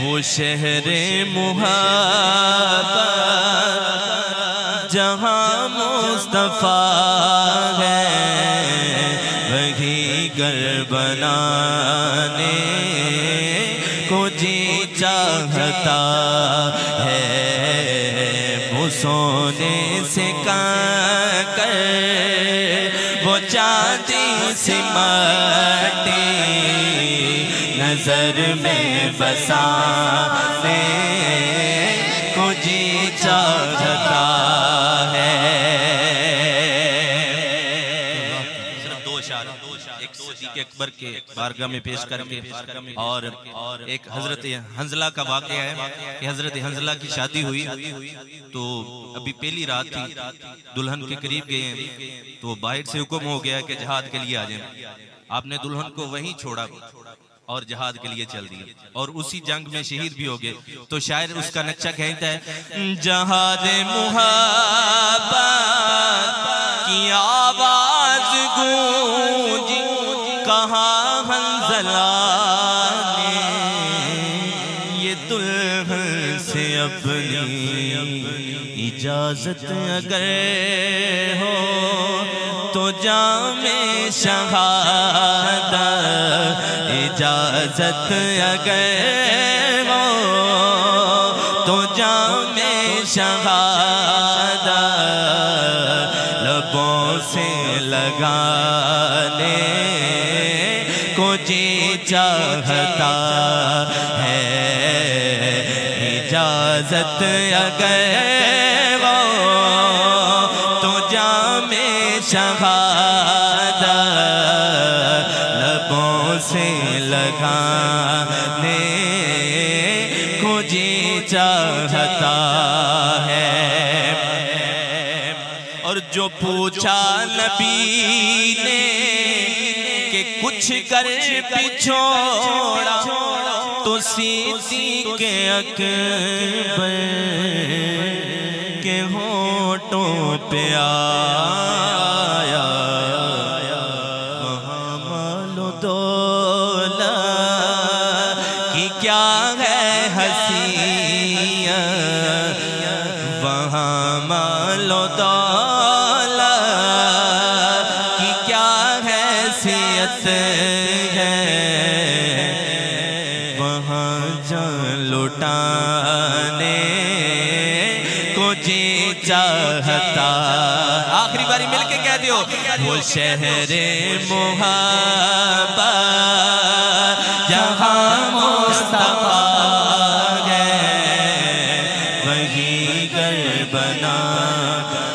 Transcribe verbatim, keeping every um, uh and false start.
وہ شہر محبت جہاں مصطفیٰ ہے، وہی گھر بنانے کو جی چاہتا ہے، وہ سونے سے کنکر وہ چاندی سے مٹی نظر میں بسانے کو جی چاہتا ہے۔ صرف دو اشعار ایک صدیق اکبر کے بارگاہ میں پیش کر کے اور ایک حضرت حنظلہ کا واقعہ ہے کہ حضرت حنظلہ کی شادی ہوئی تو ابھی پہلی رات تھی، دلہن کے قریب گئے ہیں تو باہر سے حکم ہو گیا کہ جہاد کے لیے آ جائیں۔ آپ نے دلہن کو وہیں چھوڑا اور جہاد کے لیے چل دیا اور اسی جنگ میں شہید بھی ہو گئے۔ تو شاعر اس کا نقشہ کہتا ہے، جہاد محبت کی آواز گونجی کہاں حنظلہ نے یہ دلہن سے اپنی اجازت اگر ہو تو جام شہادت اجازت اگر ہو تو جام شہادت لبوں سے لگانے کو جی چاہتا ہے، اجازت اگر ہو تو جام شہادت لبوں سے لگانے کو جی چاہتا ہے۔ اور جو پوچھا نبی نے کہ کچھ کر پچھوڑا تو صدیق اکبر کے ہونٹوں پہ آیا، وہاں مال و دولت کی کیا ہے حیثیت، وہاں مال و دولت کی کیا حیثیت ہے، وہاں جان لٹانے کو جی چاہتا۔ آخری باری مل کے کہہ دیو، وہ شہر محبت جہاں مصطفیٰ ہے، وہی گھر بنا